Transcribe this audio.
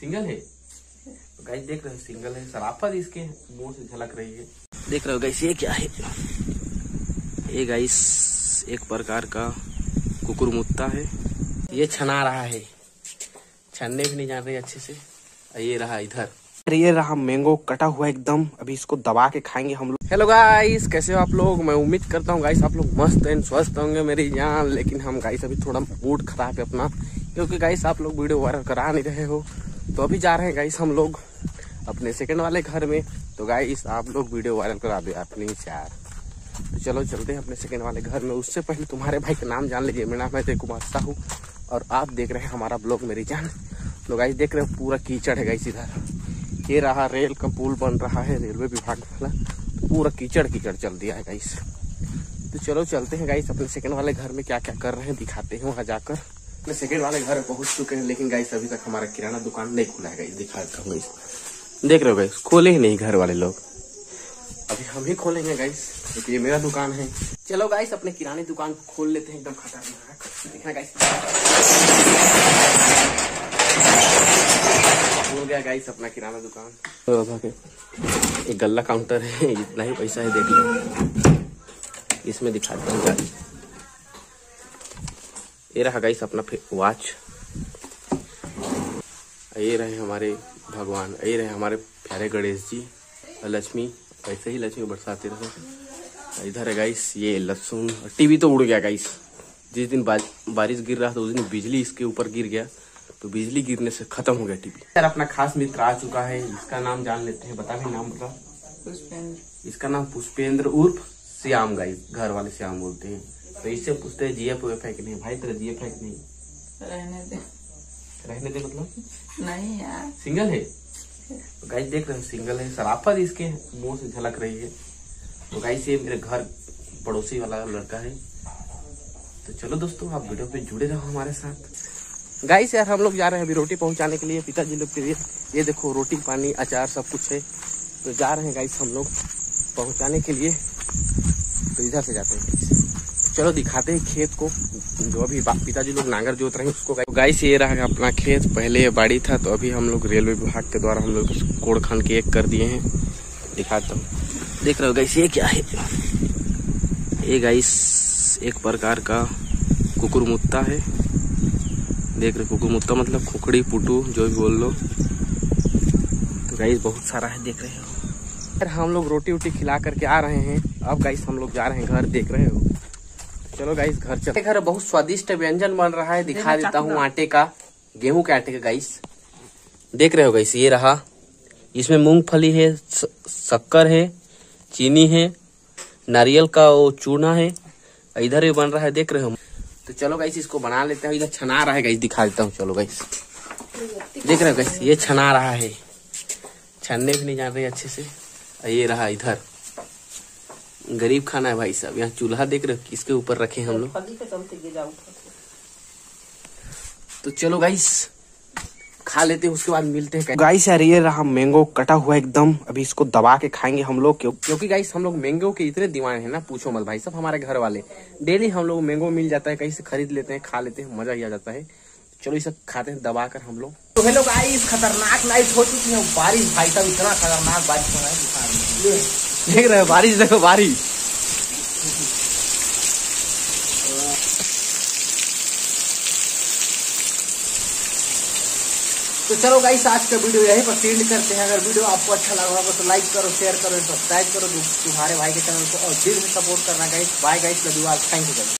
Single है। तो guys देख रहे हो सिंगल है, शराफत इसके मुंह से झलक रही है। देख रहे हो गाइस ये क्या है, ये गाइस एक प्रकार का कुकुरमुत्ता है। ये छना रहा है, छनने भी नहीं जान रही अच्छे से। ये रहा इधर, ये रहा मैंगो कटा हुआ एकदम, अभी इसको दबा के खाएंगे हम लोग। हेलो गाइस, कैसे हो आप लोग? मैं उम्मीद करता हूँ गाइस आप लोग मस्त एंड स्वस्थ होंगे मेरी जान। लेकिन हम गाइस अभी थोड़ा मूड खराब है अपना, क्योंकि गाइस आप लोग वीडियो वायरल करा नहीं रहे हो। तो अभी जा रहे हैं गाइस हम लोग अपने सेकंड वाले घर में। तो गाइस आप लोग वीडियो वायरल करा दे आप प्लीज यार। तो चलो चलते हैं अपने सेकंड वाले घर में। उससे पहले तुम्हारे भाई का नाम जान लीजिए। मेरा नाम है कुमार साहू और आप देख रहे हैं हमारा ब्लॉग मेरी जान। तो गाइस देख रहे हो पूरा कीचड़ है गाइस इधर। ये रहा रेल का पुल बन रहा है, रेलवे विभाग वाला। तो पूरा कीचड़ कीचड़ चल दिया है गाइस। तो चलो चलते हैं गाइस अपने सेकंड वाले घर में क्या क्या कर रहे हैं दिखाते हैं वहां जाकर। अपने सेकंड वाले घर पहुंच चुके हैं, लेकिन गाइस अभी तक हमारा किराना दुकान नहीं खुला है गाइस। दिखाता हूँ गाइस, देख रहे हो गाइस खोले ही नहीं घर वाले लोग। अभी हम ही खोलेंगे गाइस, क्योंकि ये मेरा दुकान है। चलो गाइस अपने किराने दुकान खोल लेते हैं एकदम खतरनाक। देखना गाइस हो गया गाइस अपना किराना दुकान। तो एक गल्ला काउंटर है, इतना ही पैसा है देख लो। इसमें दिखाता हूँ गाइस, ये रहा गाइस अपना वॉच। ये रहे हमारे भगवान, ये रहे हमारे प्यारे गणेश जी और लक्ष्मी। ऐसे ही लक्ष्मी बरसाते रहे। इधर है गाइस ये लहसुन। टीवी तो उड़ गया गाइस, जिस दिन बारिश गिर रहा था उस दिन बिजली इसके ऊपर गिर गया, तो बिजली गिरने से खत्म हो गया टीवी। यार अपना खास मित्र आ चुका है, इसका नाम जान लेते हैं। बता भी नाम बता। पुष्पेंद्र। इसका नाम पुष्पेंद्र उर्फ श्याम गाइस, घर वाले श्याम बोलते हैं। तो इससे पूछते हैं जीएफ है कि नहीं। भाई तेरा जीएफ है कि नहीं? रहने दे। रहने दे मतलब नहीं यार, सिंगल है। तो गाइस देख रहे हो सिंगल है, शराफत इसके मुंह से झलक रही है। तो गाइस ये मेरे घर पड़ोसी वाला लड़का है। तो चलो दोस्तों आप वीडियो पे जुड़े रहो हमारे साथ। गाइस यार हम लोग जा रहे हैं अभी रोटी पहुंचाने के लिए पिताजी लोग के लिए। ये देखो रोटी पानी अचार सब कुछ है। तो जा रहे हैं गाइस हम लोग पहुंचाने के लिए। तो इधर से जाते हैं, चलो दिखाते हैं खेत को, जो अभी पिताजी लोग नांगर जोत रहे हैं उसको। गाइस ये रहा अपना खेत, पहले ये बाड़ी था। तो अभी हम लोग रेलवे विभाग के द्वारा हम लोग कोड़ खान के एक कर दिए हैं। दिखाता हूँ, देख रहे हो गाइस ये क्या है, ये गाइस एक प्रकार का कुकुरमुत्ता है। देख रहे कुकुरमुत्ता मतलब खुखड़ी पुटू जो भी बोल लो। तो गाइस बहुत सारा है देख रहे हो। हम लोग रोटी वोटी खिला करके आ रहे हैं। अब गाइस हम लोग जा रहे हैं घर, देख रहे हो। चलो गाइस घर चलते। घर बहुत स्वादिष्ट व्यंजन बन रहा है, दिखा देता हूँ। आटे का, गेहूं के आटे का गाइस। देख रहे हो गाइस ये रहा, इसमें मूंगफली है, शक्कर है, चीनी है, नारियल का वो चूना है। इधर भी बन रहा है देख रहे हो। तो चलो गाइस इसको बना लेते हैं। इधर छना रहा है गाइस, दिखा देता हूँ। चलो गाइस देख रहे हो गाइस ये छना रहा है, छनने भी नहीं जान रही अच्छे से। ये रहा इधर, गरीब खाना है भाई साहब। यहाँ चूल्हा देख रहे हो किसके ऊपर रखे हम लोग। तो चलो गाइस खा लेते हैं, उसके बाद मिलते हैं गाइस। यार ये रहा मैंगो कटा हुआ एकदम, अभी इसको दबा के खाएंगे हम लोग, क्योंकि गाइस हम लोग मैंगो के इतने दीवाने हैं ना, पूछो मत भाई साहब। हमारे घर वाले डेली हम लोग मैंगो मिल जाता है, कहीं से खरीद लेते हैं, खा लेते हैं, मजा ही आ जाता है। चलो इसे खाते हैं दबा कर हम लोग। तो हेलो गाइस, खतरनाक नाइट हो चुकी है। बारिश भाई साहब इतना खतरनाक बारिश हो रहा है, देख रहे हो बारिश, देखो बारिश। तो चलो गाइस आज का वीडियो यहीं पर एंड करते हैं। अगर वीडियो आपको अच्छा लगा होगा तो लाइक करो, शेयर करो, सब्सक्राइब करो तुम्हारे भाई के चैनल को और दिल से सपोर्ट करना guys. Bye guys, love you all, thank you guys.